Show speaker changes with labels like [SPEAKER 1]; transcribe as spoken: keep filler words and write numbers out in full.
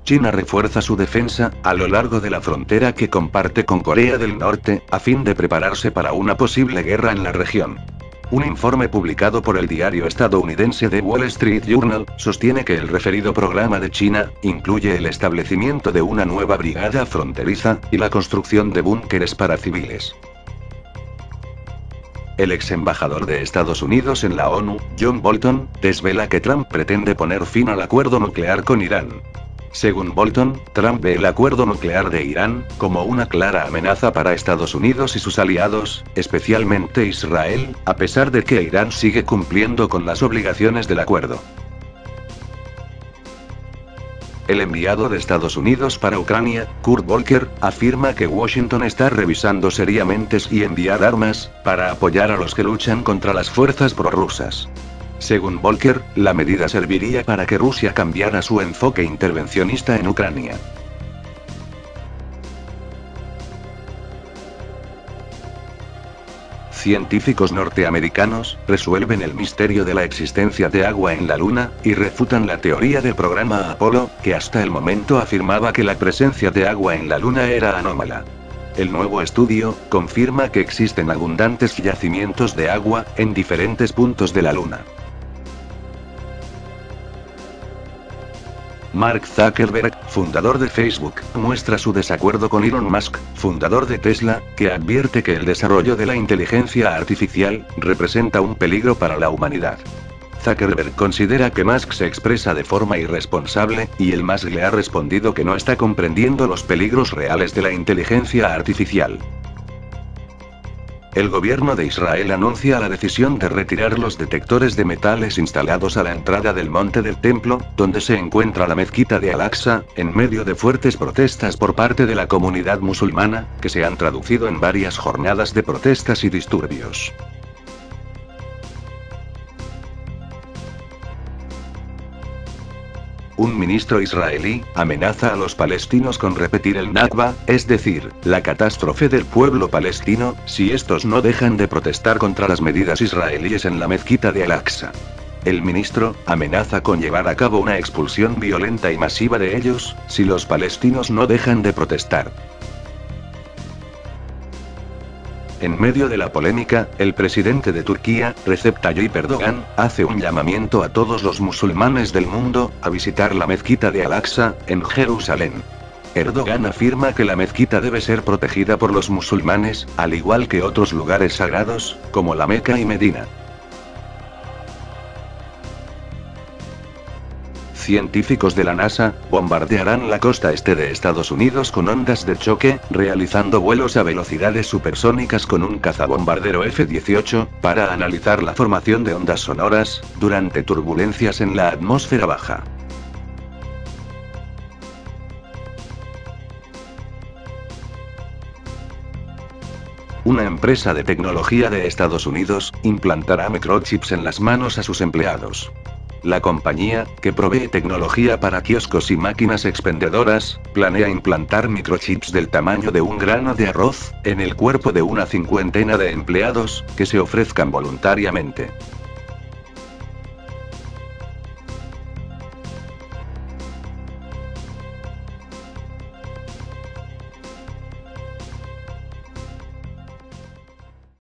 [SPEAKER 1] China refuerza su defensa a lo largo de la frontera que comparte con Corea del Norte, a fin de prepararse para una posible guerra en la región. Un informe publicado por el diario estadounidense The Wall Street Journal sostiene que el referido programa de China incluye el establecimiento de una nueva brigada fronteriza y la construcción de búnkeres para civiles. El ex embajador de Estados Unidos en la ONU, John Bolton, desvela que Trump pretende poner fin al acuerdo nuclear con Irán. Según Bolton, Trump ve el acuerdo nuclear de Irán como una clara amenaza para Estados Unidos y sus aliados, especialmente Israel, a pesar de que Irán sigue cumpliendo con las obligaciones del acuerdo. El enviado de Estados Unidos para Ucrania, Kurt Volker, afirma que Washington está revisando seriamente si enviar armas para apoyar a los que luchan contra las fuerzas prorrusas. Según Volker, la medida serviría para que Rusia cambiara su enfoque intervencionista en Ucrania. Científicos norteamericanos resuelven el misterio de la existencia de agua en la Luna, y refutan la teoría del programa Apolo, que hasta el momento afirmaba que la presencia de agua en la Luna era anómala. El nuevo estudio confirma que existen abundantes yacimientos de agua en diferentes puntos de la Luna. Mark Zuckerberg, fundador de Facebook, muestra su desacuerdo con Elon Musk, fundador de Tesla, que advierte que el desarrollo de la inteligencia artificial representa un peligro para la humanidad. Zuckerberg considera que Musk se expresa de forma irresponsable, y el Musk le ha respondido que no está comprendiendo los peligros reales de la inteligencia artificial. El gobierno de Israel anuncia la decisión de retirar los detectores de metales instalados a la entrada del monte del templo, donde se encuentra la mezquita de Al-Aqsa, en medio de fuertes protestas por parte de la comunidad musulmana, que se han traducido en varias jornadas de protestas y disturbios. Un ministro israelí amenaza a los palestinos con repetir el Nakba, es decir, la catástrofe del pueblo palestino, si estos no dejan de protestar contra las medidas israelíes en la mezquita de Al-Aqsa. El ministro amenaza con llevar a cabo una expulsión violenta y masiva de ellos, si los palestinos no dejan de protestar. En medio de la polémica, el presidente de Turquía, Recep Tayyip Erdogan, hace un llamamiento a todos los musulmanes del mundo a visitar la mezquita de Al-Aqsa, en Jerusalén. Erdogan afirma que la mezquita debe ser protegida por los musulmanes, al igual que otros lugares sagrados, como la Meca y Medina. Científicos de la NASA bombardearán la costa este de Estados Unidos con ondas de choque, realizando vuelos a velocidades supersónicas con un cazabombardero F dieciocho, para analizar la formación de ondas sonoras durante turbulencias en la atmósfera baja. Una empresa de tecnología de Estados Unidos implantará microchips en las manos a sus empleados. La compañía, que provee tecnología para kioscos y máquinas expendedoras, planea implantar microchips del tamaño de un grano de arroz en el cuerpo de una cincuentena de empleados que se ofrezcan voluntariamente.